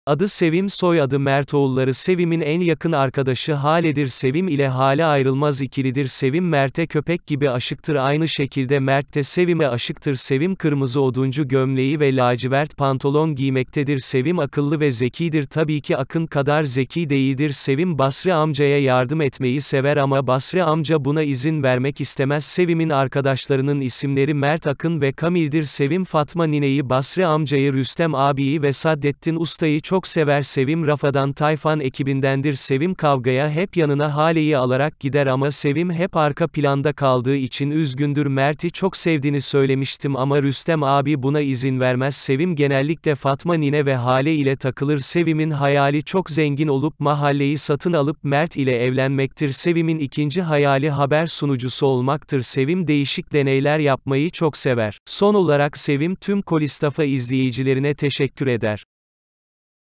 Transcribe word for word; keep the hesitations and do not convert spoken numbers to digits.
Adı Sevim, soyadı Mert, oğulları Sevim'in en yakın arkadaşı Hale'dir. Sevim ile Hale ayrılmaz ikilidir. Sevim Mert'e köpek gibi aşıktır. Aynı şekilde Mert de Sevim'e aşıktır. Sevim kırmızı oduncu gömleği ve lacivert pantolon giymektedir. Sevim akıllı ve zekidir. Tabii ki Akın kadar zeki değildir. Sevim Basri amcaya yardım etmeyi sever ama Basri amca buna izin vermek istemez. Sevim'in arkadaşlarının isimleri Mert, Akın ve Kamil'dir. Sevim Fatma nineyi, Basri amcayı, Rüstem abiyi ve Saddettin ustayı çok sever. Sevim Rafadan Tayfan ekibindendir. Sevim kavgaya hep yanına Hale'yi alarak gider ama Sevim hep arka planda kaldığı için üzgündür. Mert'i çok sevdiğini söylemiştim ama Rüstem abi buna izin vermez. Sevim genellikle Fatma nine ve Hale ile takılır. Sevim'in hayali çok zengin olup mahalleyi satın alıp Mert ile evlenmektir. Sevim'in ikinci hayali haber sunucusu olmaktır. Sevim değişik deneyler yapmayı çok sever. Son olarak Sevim tüm Kolistafa izleyicilerine teşekkür eder.